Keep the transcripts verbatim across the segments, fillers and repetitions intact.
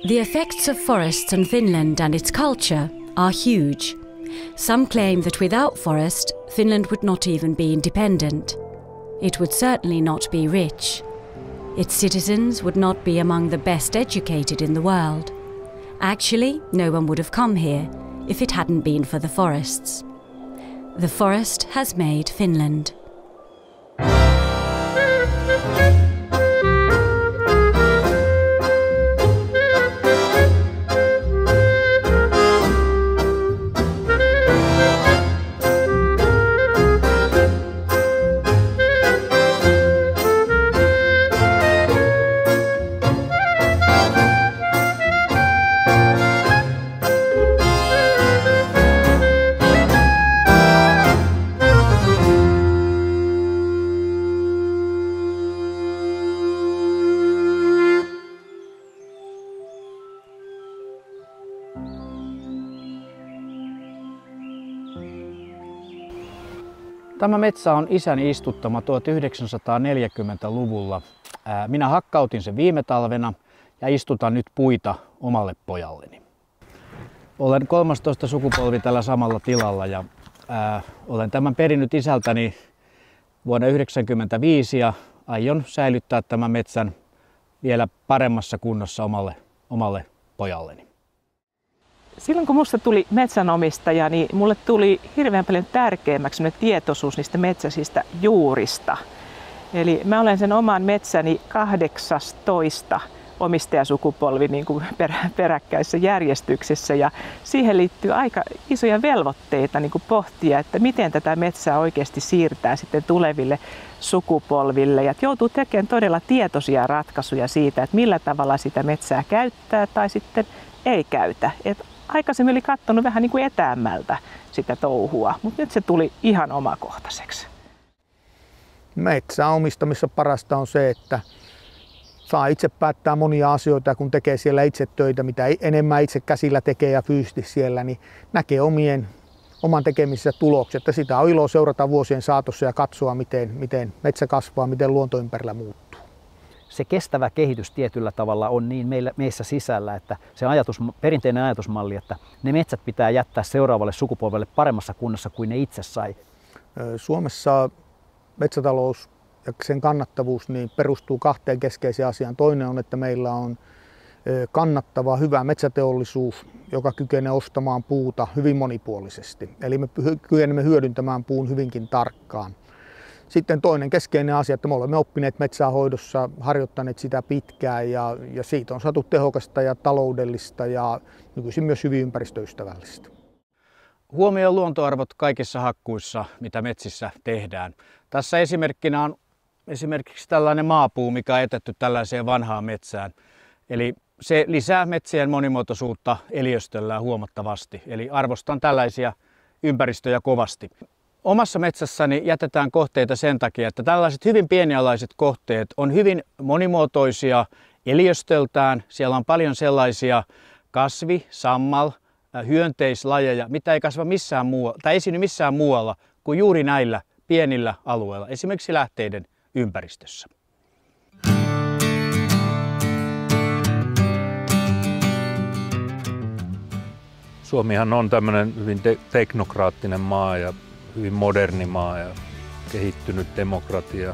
The effects of forests on Finland and its culture are huge. Some claim that without forest, Finland would not even be independent. It would certainly not be rich. Its citizens would not be among the best educated in the world. Actually, no one would have come here if it hadn't been for the forests. The forest has made Finland. Tämä metsä on isäni istuttama tuhatyhdeksänsataaneljäkymmentäluvulla. Minä hakkautin sen viime talvena ja istutan nyt puita omalle pojalleni. Olen kolmastoista sukupolvi tällä samalla tilalla ja ää, olen tämän perinnyt isältäni vuonna yhdeksänkymmentäviisi ja aion säilyttää tämän metsän vielä paremmassa kunnossa omalle, omalle pojalleni. Silloin kun minusta tuli metsänomistaja, niin mulle tuli hirveän paljon tärkeämmäksi tietoisuus niistä metsäisistä juurista. Eli mä olen sen oman metsäni kahdeksastoista omistajasukupolvi niin kuin peräkkäisessä järjestyksessä ja siihen liittyy aika isoja velvoitteita niin kuin pohtia, että miten tätä metsää oikeasti siirtää sitten tuleville sukupolville ja joutuu tekemään todella tietoisia ratkaisuja siitä, että millä tavalla sitä metsää käyttää tai sitten ei käytä. Et aikaisemmin oli katsonut vähän niin kuin etäämmältä sitä touhua, mutta nyt se tuli ihan omakohtaiseksi. Metsän omistamissa parasta on se, että saa itse päättää monia asioita, kun tekee siellä itse töitä, mitä enemmän itse käsillä tekee ja fyysisesti siellä, niin näkee omien, oman tekemisissä tulokset. Ja sitä on ilo seurata vuosien saatossa ja katsoa, miten, miten metsä kasvaa, miten luonto ympärillä muuttuu. Se kestävä kehitys tietyllä tavalla on niin meillä, meissä sisällä, että se ajatus, perinteinen ajatusmalli, että ne metsät pitää jättää seuraavalle sukupolvelle paremmassa kunnossa kuin ne itse sai. Suomessa metsätalous ja sen kannattavuus niin perustuu kahteen keskeiseen asiaan. Toinen on, että meillä on kannattava, hyvä metsäteollisuus, joka kykenee ostamaan puuta hyvin monipuolisesti. Eli me kykenemme hyödyntämään puun hyvinkin tarkkaan. Sitten toinen keskeinen asia, että me olemme oppineet metsänhoidossa, harjoittaneet sitä pitkään ja, ja siitä on saatu tehokasta ja taloudellista ja nykyisin myös hyvin ympäristöystävällistä. Huomioi luontoarvot kaikissa hakkuissa, mitä metsissä tehdään. Tässä esimerkkinä on esimerkiksi tällainen maapuu, mikä on jätetty tällaiseen vanhaan metsään. Eli se lisää metsien monimuotoisuutta eliöstöllään huomattavasti. Eli arvostan tällaisia ympäristöjä kovasti. Omassa metsässäni jätetään kohteita sen takia, että tällaiset hyvin pienialaiset kohteet on hyvin monimuotoisia eliöstöltään. Siellä on paljon sellaisia kasvi-, sammal-, hyönteislajeja, mitä ei kasva missään muualla, tai esiinny missään muualla kuin juuri näillä pienillä alueilla, esimerkiksi lähteiden ympäristössä. Suomihan on tämmöinen hyvin te- teknokraattinen maa ja hyvin moderni maa ja kehittynyt demokratia.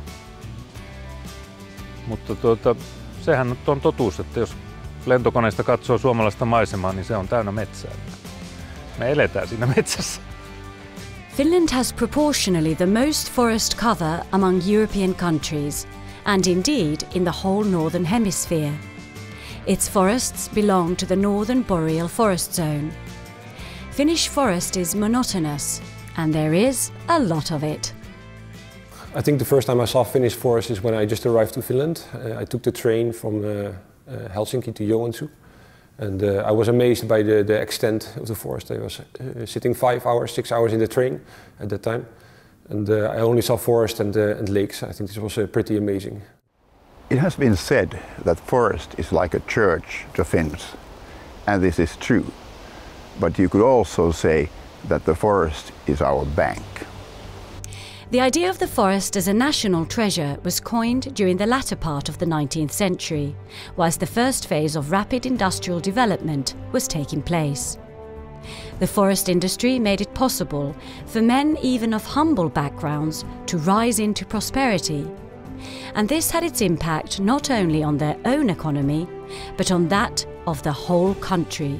Mutta tuota, sehän nyt on totuus, että jos lentokoneesta katsoo suomalaista maisemaa, niin se on täynnä metsää. Me eletään siinä metsässä. Finland has proportionally the most forest cover among European countries, and indeed in the whole northern hemisphere. Its forests belong to the northern boreal forest zone. Finnish forest is monotonous, and there is a lot of it. I think the first time I saw Finnish forest is when I just arrived to Finland. Uh, I took the train from uh, uh, Helsinki to Joensuu, and uh, I was amazed by the, the extent of the forest. I was uh, sitting five hours, six hours in the train at that time, and uh, I only saw forest and, uh, and lakes. I think this was uh, pretty amazing. It has been said that forest is like a church to Finns, and this is true. But you could also say that the forest is our bank. The idea of the forest as a national treasure was coined during the latter part of the nineteenth century, whilst the first phase of rapid industrial development was taking place. The forest industry made it possible for men even of humble backgrounds to rise into prosperity. And this had its impact not only on their own economy, but on that of the whole country.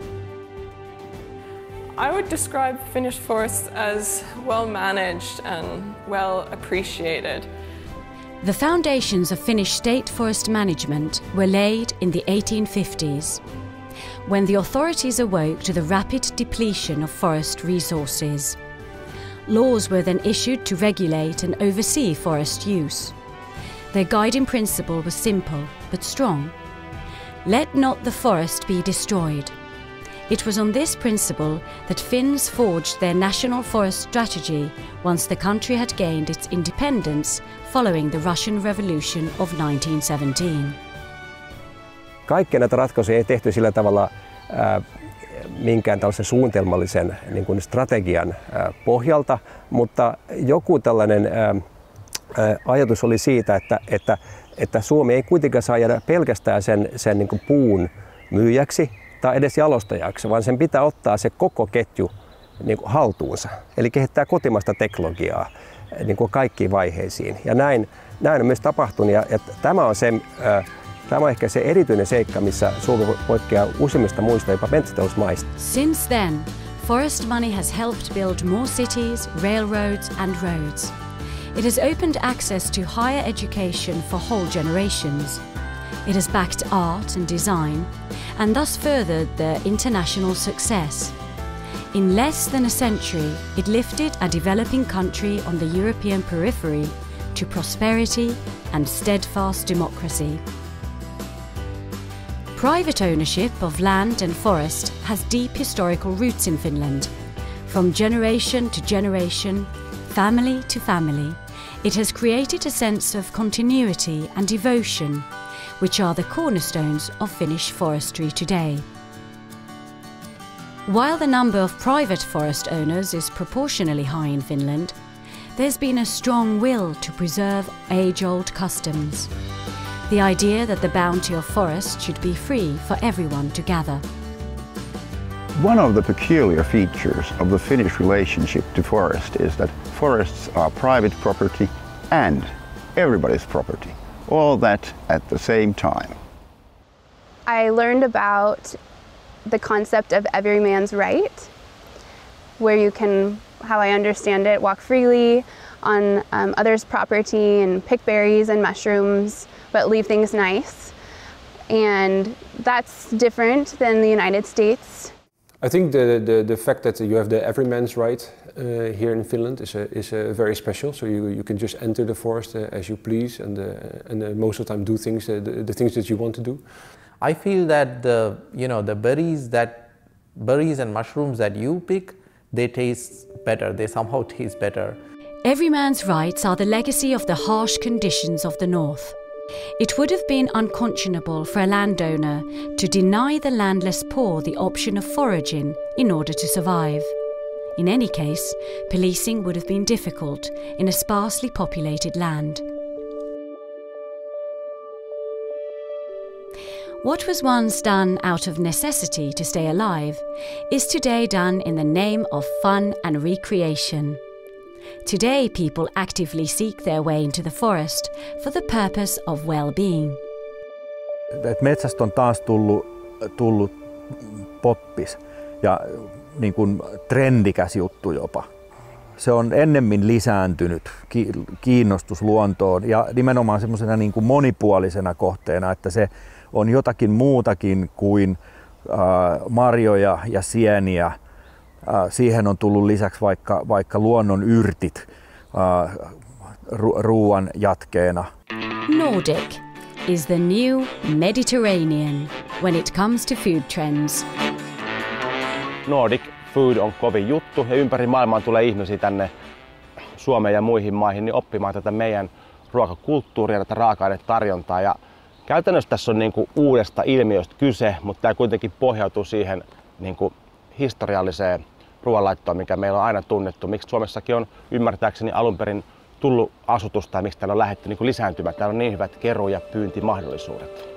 I would describe Finnish forests as well managed and well appreciated. The foundations of Finnish state forest management were laid in the eighteen fifties, when the authorities awoke to the rapid depletion of forest resources. Laws were then issued to regulate and oversee forest use. Their guiding principle was simple but strong. Let not the forest be destroyed. It was on this principle that Finns forged their national forest strategy once the country had gained its independence following the Russian Revolution of nineteen seventeen. Kaikkia näitä ratkaisuja ei tehty sillä tavalla ää, minkään tällaisen suunnitelmallisen niin kuin strategian ää, pohjalta, mutta joku tällainen ää, ää, ajatus oli siitä, että, että, että Suomi ei kuitenkaan saa jäädä pelkästään sen, sen niin kuin puun myyjäksi tai edes jalostajaksi, vaan sen pitää ottaa se koko ketju niin kuin haltuunsa. Eli kehittää kotimaista teknologiaa niin kuin kaikkiin vaiheisiin. Ja näin, näin on myös tapahtunut. Ja, ja tämä on se, äh, tämä on ehkä se erityinen seikka, missä Suomi poikkeaa useimmista muista, jopa metsätalousmaista. Since then, forest money has helped build more cities, railroads and roads. It has opened access to higher education for whole generations. It has backed art and design, and thus furthered their international success. In less than a century, it lifted a developing country on the European periphery to prosperity and steadfast democracy. Private ownership of land and forest has deep historical roots in Finland. From generation to generation, family to family, it has created a sense of continuity and devotion, which are the cornerstones of Finnish forestry today. While the number of private forest owners is proportionally high in Finland, there's been a strong will to preserve age-old customs. The idea that the bounty of forest should be free for everyone to gather. One of the peculiar features of the Finnish relationship to forest is that forests are private property and everybody's property. All that at the same time. I learned about the concept of every man's right, where you can, how I understand it, walk freely on um, others' property and pick berries and mushrooms, but leave things nice. And that's different than the United States. I think the, the, the fact that you have the everyman's right uh, here in Finland is, a, is a very special. So you, you can just enter the forest uh, as you please and, uh, and uh, most of the time do things, uh, the, the things that you want to do. I feel that the, you know, the berries, that, berries and mushrooms that you pick, they taste better, they somehow taste better. Every man's rights are the legacy of the harsh conditions of the north. It would have been unconscionable for a landowner to deny the landless poor the option of foraging in order to survive. In any case, policing would have been difficult in a sparsely populated land. What was once done out of necessity to stay alive is today done in the name of fun and recreation. Today people actively seek their way into the forest for the purpose of well-being. Metsästä on taas tullut, tullut poppis ja niin kuin trendikäs juttu jopa. Se on ennemmin lisääntynyt kiinnostus luontoon ja nimenomaan semmoisena niin kuin monipuolisena kohteena, että se on jotakin muutakin kuin äh, marjoja ja sieniä. Äh, siihen on tullut lisäksi vaikka, vaikka luonnon yrtit äh, ru- ruoan jatkeena. Nordic is the new Mediterranean when it comes to food trends. Nordic food on kovin juttu ja ympäri maailmaa tulee ihmisiä tänne Suomeen ja muihin maihin niin oppimaan tätä meidän ruokakulttuuria, tätä raaka-ainetarjontaa. Ja käytännössä tässä on niin kuin uudesta ilmiöstä kyse, mutta tämä kuitenkin pohjautuu siihen niin kuin historialliseen ruoanlaittoa, mikä meillä on aina tunnettu. Miksi Suomessakin on ymmärtääkseni alun perin tullut asutusta ja miksi täällä on lähdetty niin kuin lisääntymään. Täällä on niin hyvät keruu- ja pyyntimahdollisuudet.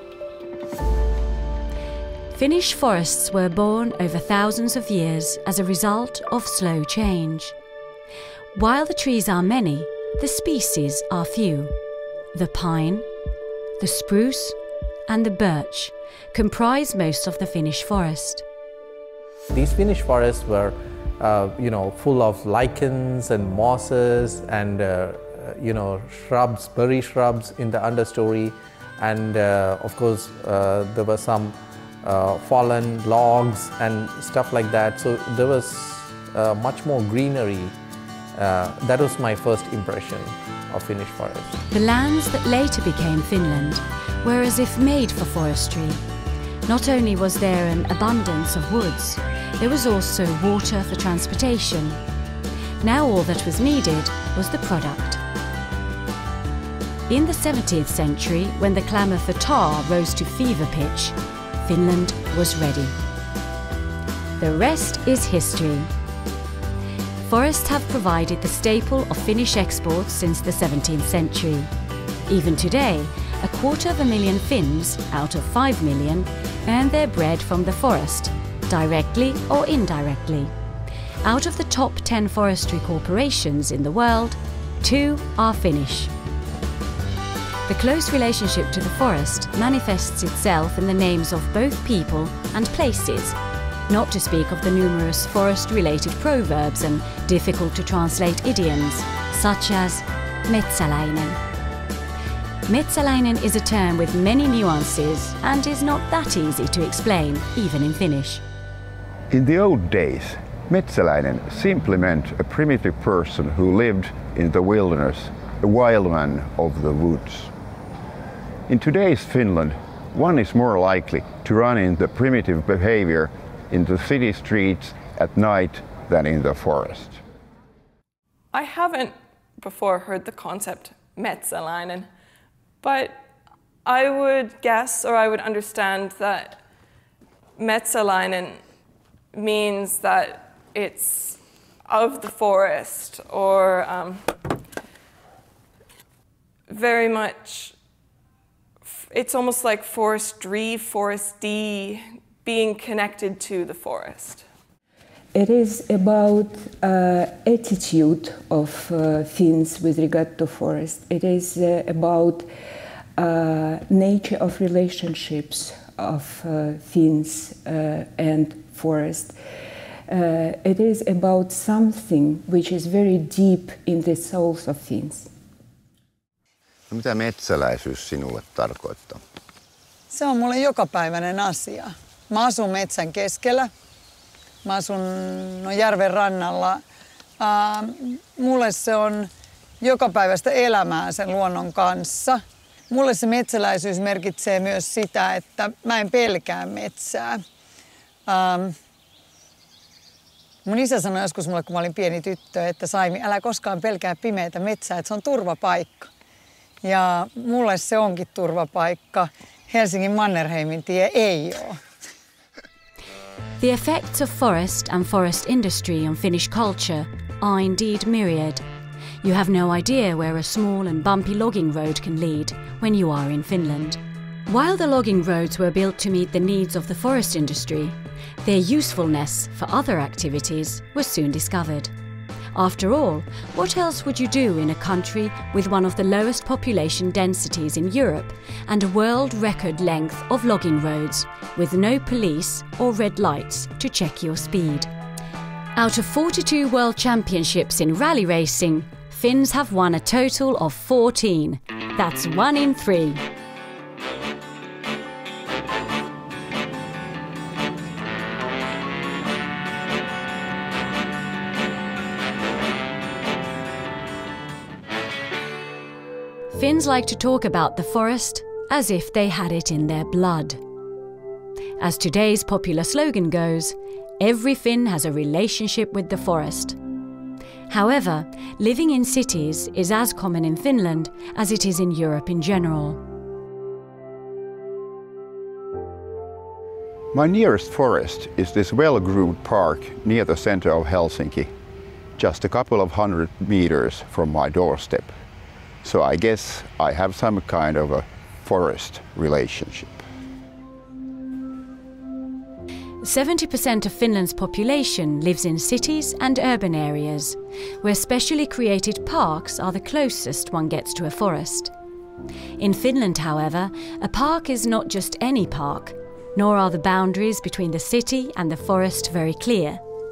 Finnish forests were born over thousands of years as a result of slow change. While the trees are many, the species are few. The pine, the spruce and the birch comprise most of the Finnish forest. These Finnish forests were, uh, you know, full of lichens and mosses and, uh, you know, shrubs, berry shrubs in the understory. And uh, of course, uh, there were some uh, fallen logs and stuff like that. So there was uh, much more greenery. Uh, that was my first impression of Finnish forests. The lands that later became Finland were as if made for forestry. Not only was there an abundance of woods, there was also water for transportation. Now all that was needed was the product. In the seventeenth century, when the clamour for tar rose to fever pitch, Finland was ready. The rest is history. Forests have provided the staple of Finnish exports since the seventeenth century. Even today, a quarter of a million Finns, out of five million, earn their bread from the forest, directly or indirectly. Out of the top ten forestry corporations in the world, two are Finnish. The close relationship to the forest manifests itself in the names of both people and places, not to speak of the numerous forest-related proverbs and difficult-to-translate idioms, such as metsäläinen. Metsäläinen is a term with many nuances and is not that easy to explain, even in Finnish. In the old days, metsäläinen simply meant a primitive person who lived in the wilderness, a wild man of the woods. In today's Finland, one is more likely to run in the primitive behavior in the city streets at night than in the forest. I haven't before heard the concept metsäläinen, but I would guess or I would understand that metsäläinen means that it's of the forest or um, very much, it's almost like forestry, forestee, being connected to the forest. It is about uh, attitude of uh, Finns with regard to forest. It is uh, about uh, nature of relationships of uh, Finns uh, and forest. Uh, it is about something which is very deep in the souls of Finns. No, mitä metsäläisyys sinulle tarkoittaa? Se on mulle jokapäiväinen asia. Mä asun metsän keskellä. Mä asun no, järven rannalla. Uh, mulle se on jokapäiväistä elämää sen luonnon kanssa. Mulle se metsäläisyys merkitsee myös sitä, että mä en pelkää metsää. Uh, mun isä sanoi joskus mulle, kun mä olin pieni tyttö, että Saimi, älä koskaan pelkää pimeätä metsää, että se on turvapaikka. Ja mulle se onkin turvapaikka. Helsingin Mannerheimin tie ei ole. The effects of forest and forest industry on Finnish culture are indeed myriad. You have no idea where a small and bumpy logging road can lead when you are in Finland. While the logging roads were built to meet the needs of the forest industry, their usefulness for other activities was soon discovered. After all, what else would you do in a country with one of the lowest population densities in Europe and a world record length of logging roads with no police or red lights to check your speed? Out of forty-two world championships in rally racing, Finns have won a total of fourteen. That's one in three. Finns like to talk about the forest as if they had it in their blood. As today's popular slogan goes, every Finn has a relationship with the forest. However, living in cities is as common in Finland as it is in Europe in general. My nearest forest is this well-groomed park near the center of Helsinki, just a couple of hundred meters from my doorstep. So I guess I have some kind of a forest relationship. seventy percent of Finland's population lives in cities and urban areas, where specially created parks are the closest one gets to a forest. In Finland, however, a park is not just any park, nor are the boundaries between the city and the forest very clear.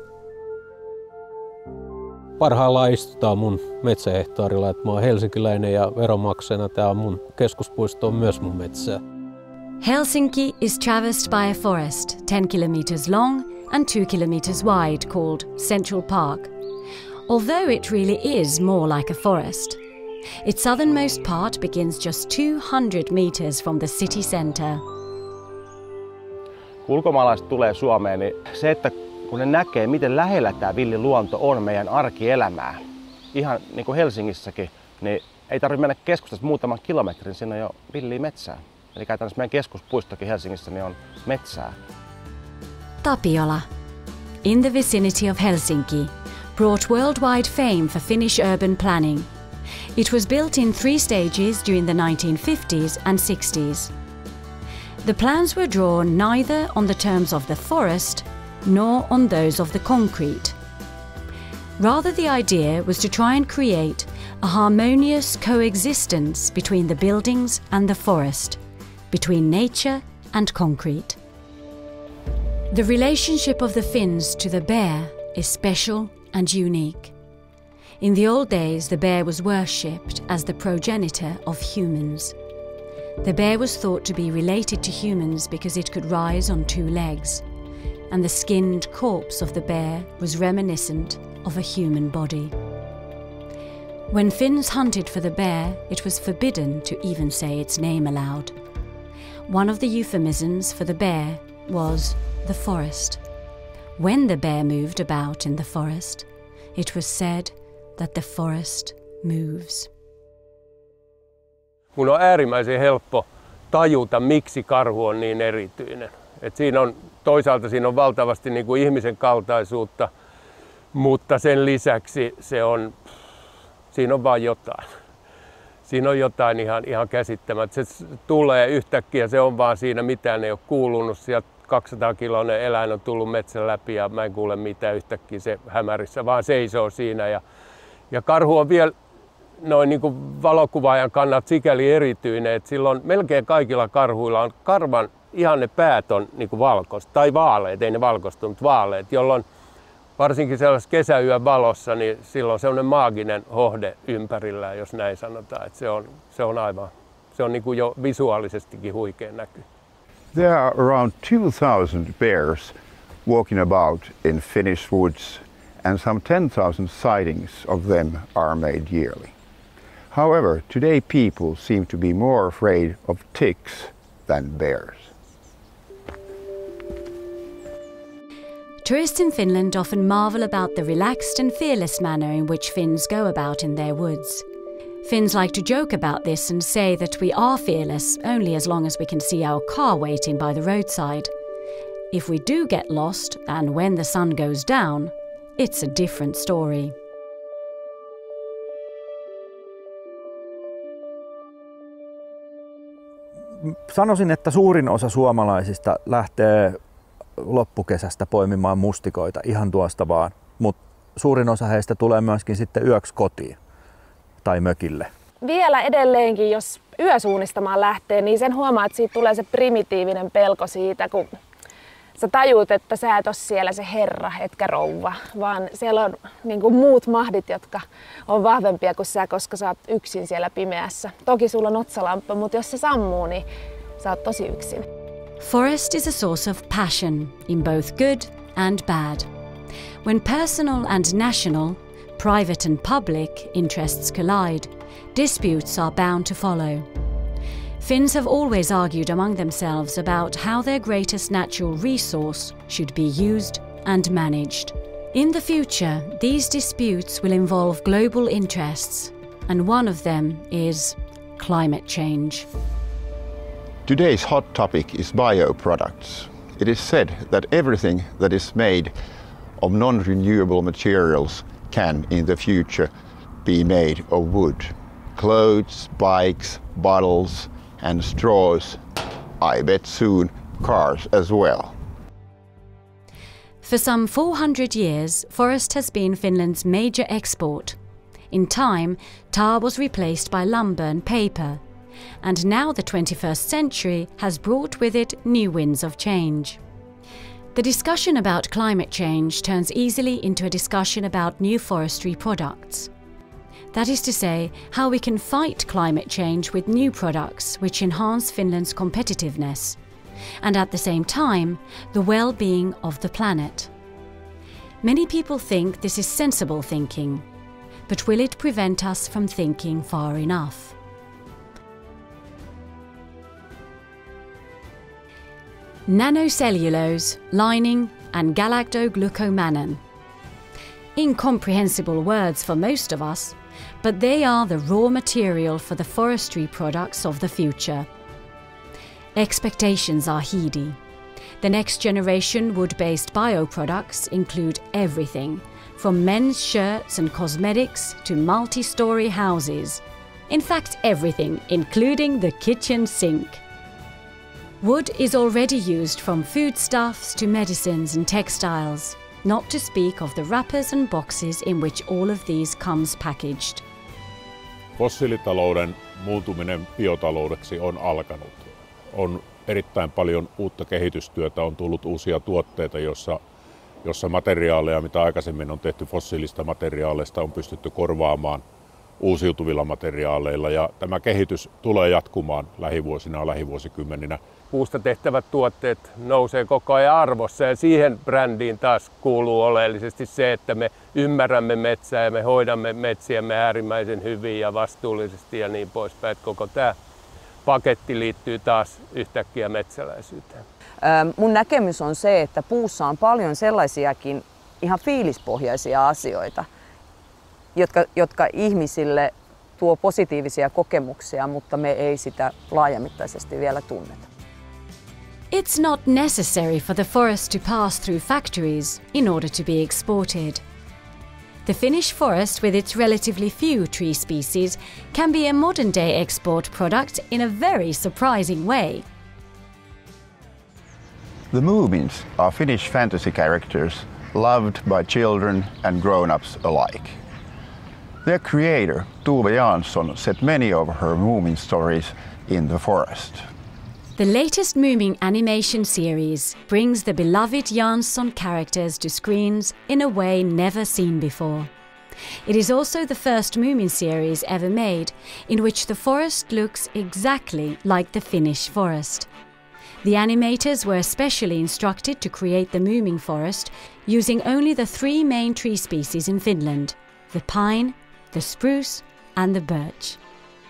Parhaillaan istutaan mun metsähehtaarilla, että mä oon helsinkiläinen ja veronmaksajana tää on mun keskuspuisto on myös mun metsää. Helsinki is traversed by a forest ten kilometers long and two kilometers wide called Central Park. Although it really is more like a forest. Its southernmost part begins just two hundred meters from the city centre. Kun ulkomaalaiset tulee Suomeen, niin se, että kun ne näkee, miten lähellä tämä villi luonto on meidän arkielämää, ihan niin kuin Helsingissäkin, niin ei tarvitse mennä keskustasta muutaman kilometrin, siinä on jo villiä metsää. Eli käytännössä meidän keskuspuistokin Helsingissä niin on metsää. Tapiola, in the vicinity of Helsinki, brought worldwide fame for Finnish urban planning. It was built in three stages during the nineteen fifties and sixties. The plans were drawn neither on the terms of the forest nor on those of the concrete. Rather, the idea was to try and create a harmonious coexistence between the buildings and the forest, between nature and concrete. The relationship of the Finns to the bear is special and unique. In the old days, the bear was worshipped as the progenitor of humans. The bear was thought to be related to humans because it could rise on two legs, and the skinned corpse of the bear was reminiscent of a human body. When Finns hunted for the bear, it was forbidden to even say its name aloud. One of the euphemisms for the bear was the forest. When the bear moved about in the forest, it was said that the forest moves. Mun on äärimmäisen helppo tajuta, miksi karhu on niin erityinen. Et siinä on, toisaalta siinä on valtavasti niin kuin ihmisen kaltaisuutta, mutta sen lisäksi se on, siinä on vaan jotain. Siinä on jotain ihan, ihan käsittämättä. Se tulee yhtäkkiä, se on vaan siinä, mitään ei ole kuulunut. Sieltä kaksisataa kiloinen eläin on tullut metsän läpi ja mä en kuule mitään, yhtäkkiä se hämärissä vaan seisoo siinä. Ja, ja karhu on vielä noin niin kuin valokuvaajan kannalta sikäli erityinen, että silloin melkein kaikilla karhuilla on karvan ihan ne päät on niin kuin valkoista, tai vaaleet, ei ne valkoista, mutta vaaleet, jolloin varsinkin sellaisessa kesäyön valossa, niin silloin se on maaginen hohde ympärillään, jos näin sanotaan, että se on, se on aivan, se on niin kuin jo visuaalisestikin huikea näky. There are around two thousand bears walking about in Finnish woods, and some ten thousand sightings of them are made yearly. However, today people seem to be more afraid of ticks than bears. Tourists in Finland often marvel about the relaxed and fearless manner in which Finns go about in their woods. Finns like to joke about this and say that we are fearless only as long as we can see our car waiting by the roadside. If we do get lost, and when the sun goes down, it's a different story. Sanoisin, että suurin osa suomalaisista lähtee loppukesästä poimimaan mustikoita ihan tuosta vaan, mutta suurin osa heistä tulee myöskin sitten yöksi kotiin tai mökille. Vielä edelleenkin, jos yösuunnistamaan lähtee, niin sen huomaa, että siitä tulee se primitiivinen pelko siitä, kun sä tajuut, että sä et ole siellä se herra, etkä rouva, vaan siellä on niin kuin muut mahdit, jotka on vahvempia kuin sä, koska sä oot yksin siellä pimeässä. Toki sulla on otsalamppu, mutta jos se sammuu, niin sä oot tosi yksin. Forest is a source of passion in both good and bad. When personal and national, private and public interests collide, disputes are bound to follow. Finns have always argued among themselves about how their greatest natural resource should be used and managed. In the future, these disputes will involve global interests, and one of them is climate change. Today's hot topic is bioproducts. it is said that everything that is made of non-renewable materials can in the future be made of wood. Clothes, bikes, bottles and straws, I bet soon cars as well. For some four hundred years, forest has been Finland's major export. In time, tar was replaced by lumber and paper, and now the twenty-first century has brought with it new winds of change. The discussion about climate change turns easily into a discussion about new forestry products. That is to say, how we can fight climate change with new products which enhance Finland's competitiveness, and at the same time, the well-being of the planet. Many people think this is sensible thinking, but will it prevent us from thinking far enough? Nanocellulose, lining and galactoglucomannan. Incomprehensible words for most of us, but they are the raw material for the forestry products of the future. Expectations are heady. The next generation wood-based bioproducts include everything, from men's shirts and cosmetics to multi-story houses. In fact, everything, including the kitchen sink. Wood is already used from foodstuffs to medicines and textiles, not to speak of the wrappers and boxes in which all of these comes packaged. Fossiilitalouden muuntuminen biotaloudeksi on alkanut. On erittäin paljon uutta kehitystyötä, on tullut uusia tuotteita, jossa, jossa materiaaleja, mitä aikaisemmin on tehty fossiilista materiaaleista, on pystytty korvaamaan uusiutuvilla materiaaleilla. Ja tämä kehitys tulee jatkumaan lähivuosina ja lähivuosikymmeninä. Puusta tehtävät tuotteet nousee koko ajan arvossa ja siihen brändiin taas kuuluu oleellisesti se, että me ymmärrämme metsää ja me hoidamme metsiämme äärimmäisen hyvin ja vastuullisesti ja niin poispäin. Että koko tämä paketti liittyy taas yhtäkkiä metsäläisyyteen. Mun näkemys on se, että puussa on paljon sellaisiakin ihan fiilispohjaisia asioita, jotka, jotka ihmisille tuo positiivisia kokemuksia, mutta me ei sitä laajamittaisesti vielä tunneta. It's not necessary for the forest to pass through factories in order to be exported. The Finnish forest, with its relatively few tree species, can be a modern-day export product in a very surprising way. The Moomins are Finnish fantasy characters loved by children and grown-ups alike. Their creator, Tove Jansson, set many of her Moomin stories in the forest. The latest Moomin animation series brings the beloved Jansson characters to screens in a way never seen before. It is also the first Moomin series ever made in which the forest looks exactly like the Finnish forest. The animators were specially instructed to create the Moomin forest using only the three main tree species in Finland: the pine, the spruce and the birch.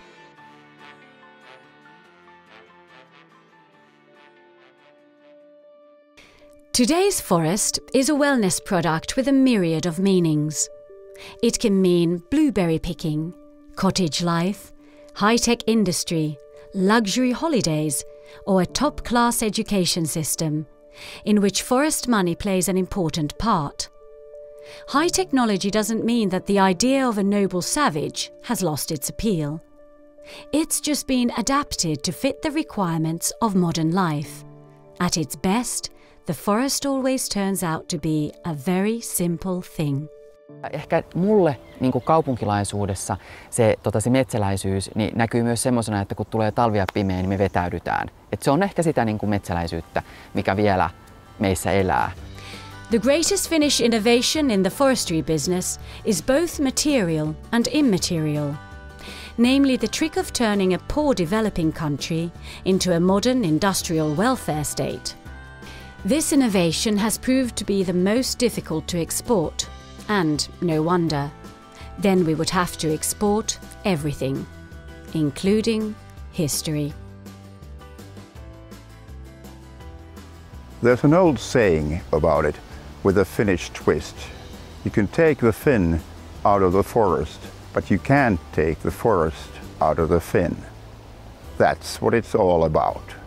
Today's forest is a wellness product with a myriad of meanings. It can mean blueberry picking, cottage life, high-tech industry, luxury holidays, or a top-class education system, in which forest money plays an important part. High technology doesn't mean that the idea of a noble savage has lost its appeal. It's just been adapted to fit the requirements of modern life. At its best, the forest always turns out to be a very simple thing. Ehkä mulle niin kuin kaupunkilaisuudessa se, tota, se metsäläisyys niin näkyy myös semmoisena, että kun tulee talvia pimeä, niin me vetäydytään. Et se on ehkä sitä niin kuin metsäläisyyttä, mikä vielä meissä elää. The greatest Finnish innovation in the forestry business is both material and immaterial, namely the trick of turning a poor developing country into a modern industrial welfare state. This innovation has proved to be the most difficult to export, and no wonder. Then we would have to export everything, including history. There's an old saying about it with a Finnish twist. You can take the Finn out of the forest, but you can't take the forest out of the Finn. That's what it's all about.